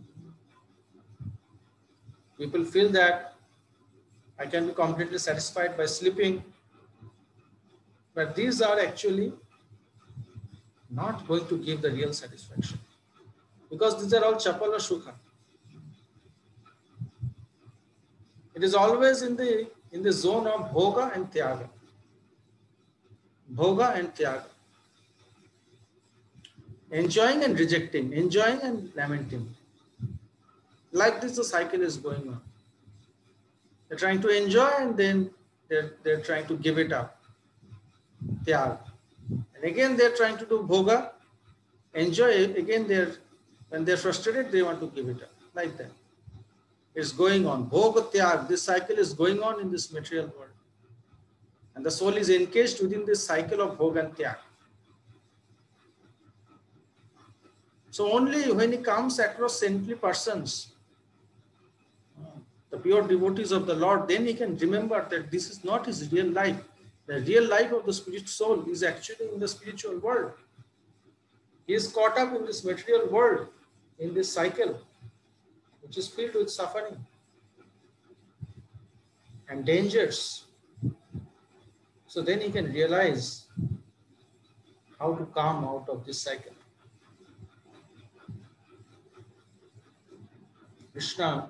People feel that I can be completely satisfied by sleeping. But these are actually not going to give the real satisfaction, because these are all chapala sukha. It is always in the zone of bhoga and tyaga. Bhoga and tyaga. Enjoying and rejecting, enjoying and lamenting. Like this, the cycle is going on. They're trying to enjoy, and then they're trying to give it up. Tyaga. And again, they're trying to do bhoga, enjoy. Again, when they're frustrated, they want to give it up, like that. is going on. Bhoga tyag, this cycle is going on in this material world. And the soul is engaged within this cycle of bhoga and tyag. So only when he comes across saintly persons, the pure devotees of the Lord, then he can remember that this is not his real life. The real life of the spirit soul is actually in the spiritual world. He is caught up in this material world, in this cycle, which is filled with suffering and dangers. So then he can realize how to come out of this cycle. Krishna,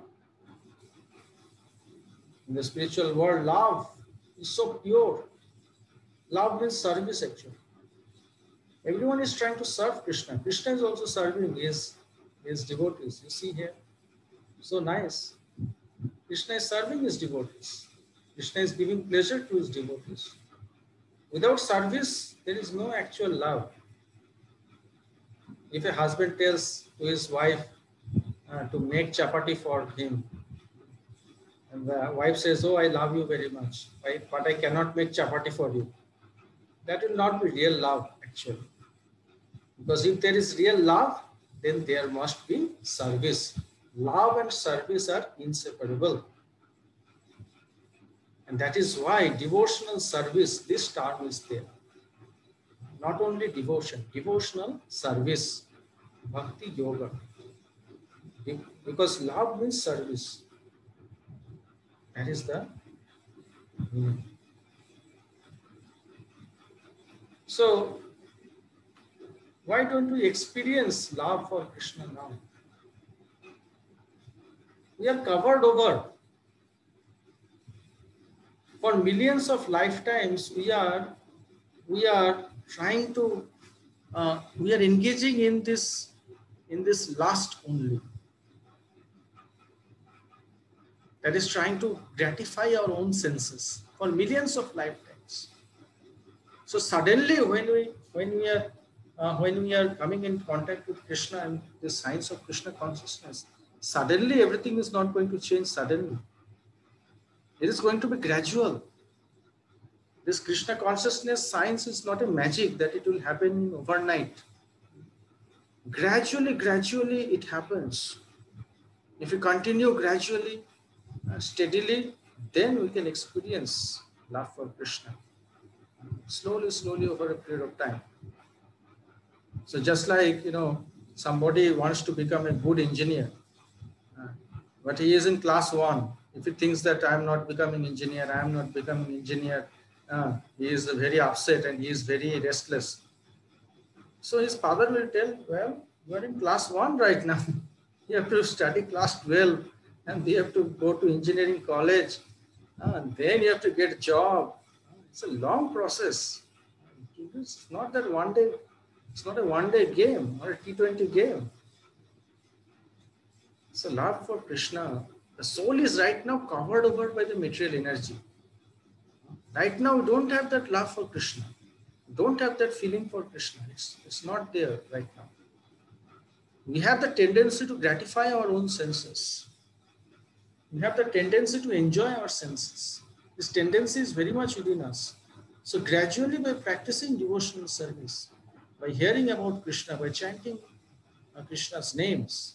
in the spiritual world, love is so pure. Love means service actually. Everyone is trying to serve Krishna. Krishna is also serving his devotees. You see here, so nice. Krishna is serving his devotees. Krishna is giving pleasure to his devotees. Without service, there is no actual love. If a husband tells to his wife to make chapati for him, and the wife says, "Oh, I love you very much, but I cannot make chapati for you," that will not be real love actually. Because if there is real love, then there must be service. Love and service are inseparable. And that is why devotional service, this term is there. Not only devotion, devotional service, bhakti yoga. Because love means service. That is the meaning. So, why don't we experience love for Krishna now? We are covered over. For millions of lifetimes, we are trying to, we are engaging in this lust only. That is trying to gratify our own senses for millions of lifetimes. So suddenly, when we are coming in contact with Krishna and the science of Krishna consciousness, suddenly everything is not going to change suddenly. It is going to be gradual. This Krishna consciousness science is not a magic that it will happen overnight. Gradually it happens. If you continue gradually, steadily, then we can experience love for Krishna. Slowly over a period of time. So just like, somebody wants to become a good engineer, but he is in class 1. If he thinks that I am not becoming engineer, he is very upset and he is very restless. So his father will tell, well, you are in class 1 right now. You have to study class 12 and you have to go to engineering college. And then you have to get a job. It's a long process. It's not that one day, it's not a one-day game or a T20 game. So love for Krishna. The soul is right now covered over by the material energy. Right now, we don't have that love for Krishna. We don't have that feeling for Krishna. It's not there right now. We have the tendency to gratify our own senses. We have the tendency to enjoy our senses. This tendency is very much within us. So gradually, by practicing devotional service, by hearing about Krishna, by chanting Krishna's names,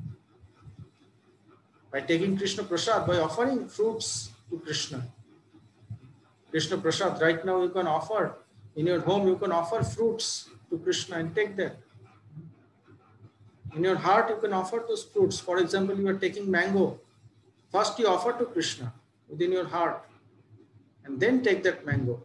by taking Krishna Prasad, by offering fruits to Krishna. Krishna Prasad, right now you can offer, in your home you can offer fruits to Krishna and take that. In your heart you can offer those fruits. For example, you are taking mango. First you offer to Krishna within your heart and then take that mango.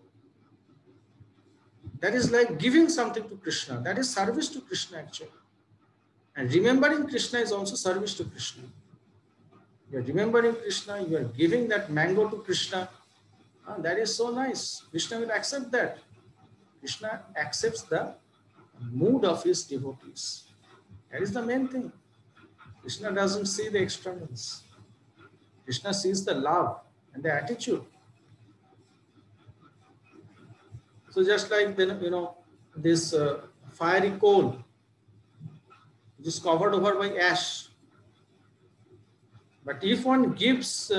That is like giving something to Krishna. That is service to Krishna actually. And remembering Krishna is also service to Krishna. You are remembering Krishna, you are giving that mango to Krishna. That is so nice. Krishna will accept that. Krishna accepts the mood of his devotees. That is the main thing. Krishna doesn't see the externals. Krishna sees the love and the attitude. So just like, this fiery coal, which is covered over by ash. But if one gives,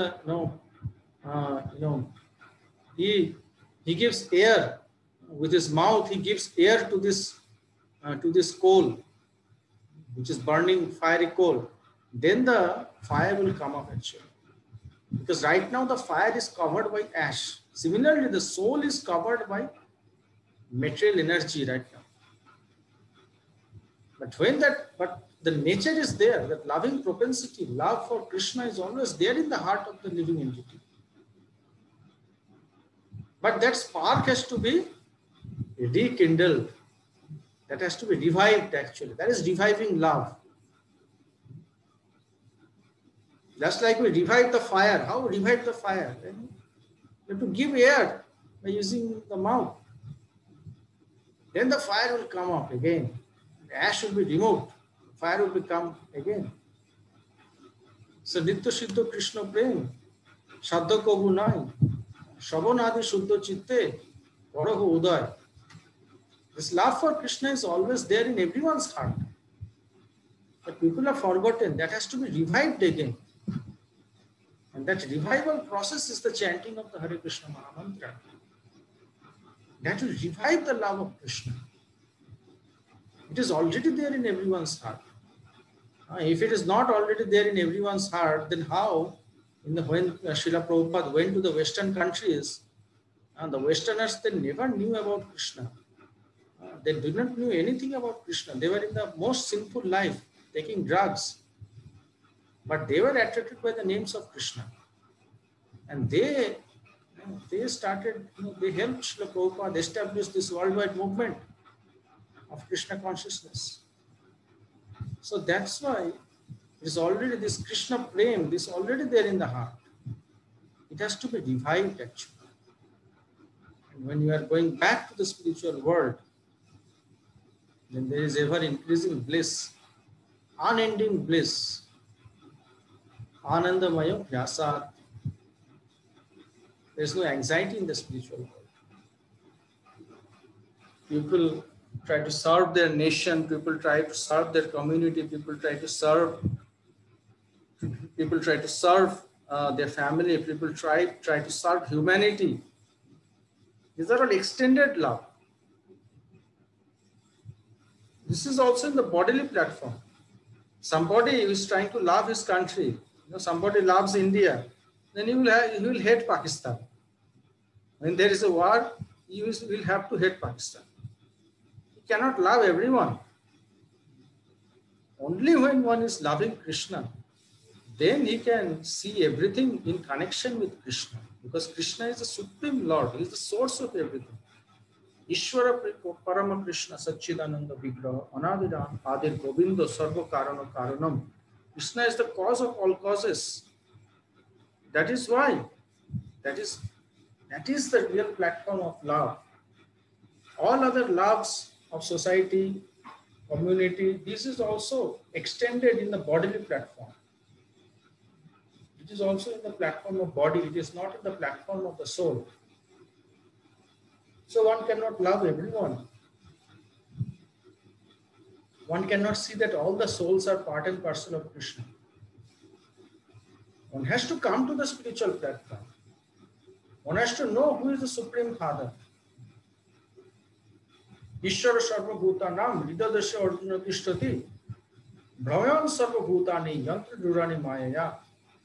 he gives air with his mouth. He gives air to this coal, which is burning fiery coal. Then the fire will come up actually. Because right now the fire is covered by ash. Similarly, the soul is covered by material energy right now. But the nature is there, that loving propensity, love for Krishna is always there in the heart of the living entity. But that spark has to be rekindled. That has to be revived actually. That is reviving love. Just like we revive the fire. How we revive the fire? You have to give air by using the mouth. Then the fire will come up again. The ash will be removed. Fire will become again. So Nitya Siddha Krishna Prem, Saddha Kabu Nai, Shabonadi Shuddha Chitte, Varaho Uday. This love for Krishna is always there in everyone's heart. But people have forgotten. That has to be revived again. And that revival process is the chanting of the Hare Krishna Mahamantra. That will revive the love of Krishna. It is already there in everyone's heart. If it is not already there in everyone's heart, then how, when Srila Prabhupada went to the Western countries, the Westerners, they never knew about Krishna. They did not know anything about Krishna. They were in the most sinful life, taking drugs. But they were attracted by the names of Krishna. And they started, they helped Srila Prabhupada establish this worldwide movement of Krishna consciousness. So that's why it is already this Krishna Prem, this already there in the heart. It has to be revived actually. And when you are going back to the spiritual world, then there is ever increasing bliss, unending bliss. Anandamaya Vyasat. There is no anxiety in the spiritual world. People try to serve their nation, people try to serve their community, people try to serve their family, people try to serve humanity. These are all extended love. This is also in the bodily platform. Somebody is trying to love his country. Somebody loves India, then he will hate Pakistan. When there is a war, he will have to hate Pakistan. He cannot love everyone. Only when one is loving Krishna, then he can see everything in connection with Krishna. Because Krishna is the Supreme Lord. He is the source of everything. Ishvara Parama Krishna Satchidananda Vigraha Anadiram Adir Govinda Sarva Karana Karanam. Krishna is the cause of all causes. That is why. That is the real platform of love. All other loves of society, community, this is also extended in the bodily platform. It is also in the platform of body. It is not in the platform of the soul. So one cannot love everyone. One cannot see that all the souls are part and parcel of Krishna. One has to come to the spiritual platform. One has to know who is the Supreme Father. Ishvara Sarva Bhutanam Hridadasya Arjuna Tishtati Brahman Sarva Bhutani Yantra Durani Mayaya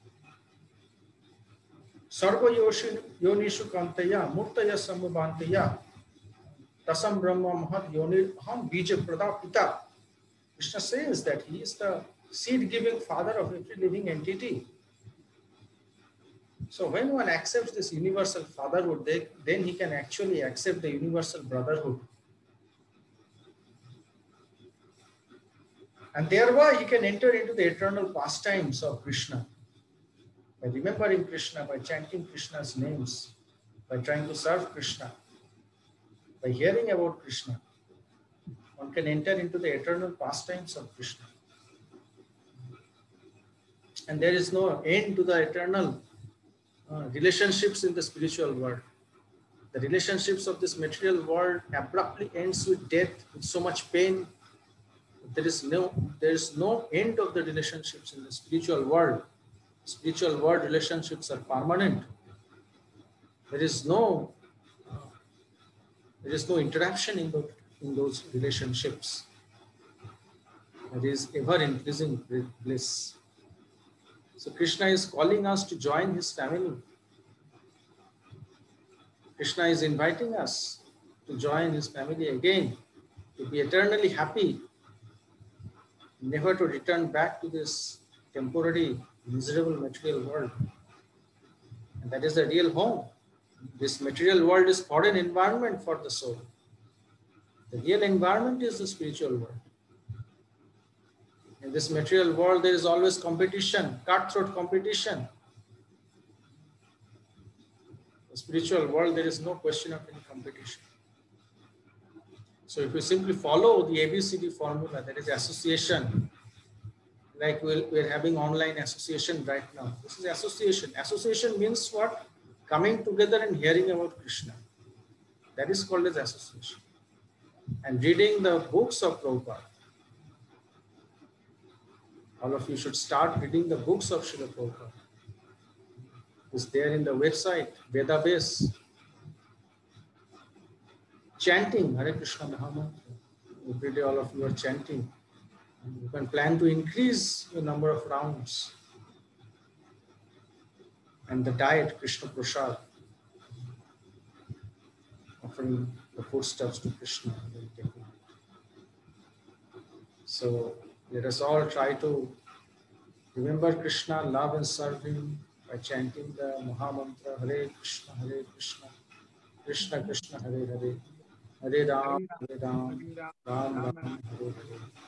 Sarva Yonishu Kantaya Murtaya Sambhavantaya Tasam Brahma Mahat Yonir Ham Bija Pradapita. Krishna says that he is the seed-giving father of every living entity. So when one accepts this universal fatherhood, then he can actually accept the universal brotherhood. And thereby he can enter into the eternal pastimes of Krishna. By remembering Krishna, by chanting Krishna's names, by trying to serve Krishna, by hearing about Krishna, one can enter into the eternal pastimes of Krishna. And there is no end to the eternal relationships in the spiritual world. The relationships of this material world abruptly ends with death, with so much pain. There is no end of the relationships in the spiritual world. spiritual world relationships are permanent. There is no interruption in those relationships. There is ever increasing bliss. So Krishna is calling us to join his family. Krishna is inviting us to join his family again, to be eternally happy, never to return back to this temporary, miserable material world. And that is the real home. This material world is foreign environment for the soul. The real environment is the spiritual world. In this material world, there is always competition, cutthroat competition. The spiritual world, there is no question of any competition. So if you simply follow the ABCD formula, that is association, like we're having online association right now. This is association. Association means what? Coming together and hearing about Krishna. That is called as association. And reading the books of Prabhupada. All of you should start reading the books of Srila Prabhupada. It's there in the website, Vedabase. Chanting Hare Krishna Mahamantra. Every day all of you are chanting. You can plan to increase the number of rounds. And the diet, Krishna Prasad. Offering the foodstuffs to Krishna. So let us all try to remember Krishna, love and serve him by chanting the Mahamantra Hare Krishna, Krishna Krishna, Hare Hare, Hare Ram, Ram Ram, Hare Hare.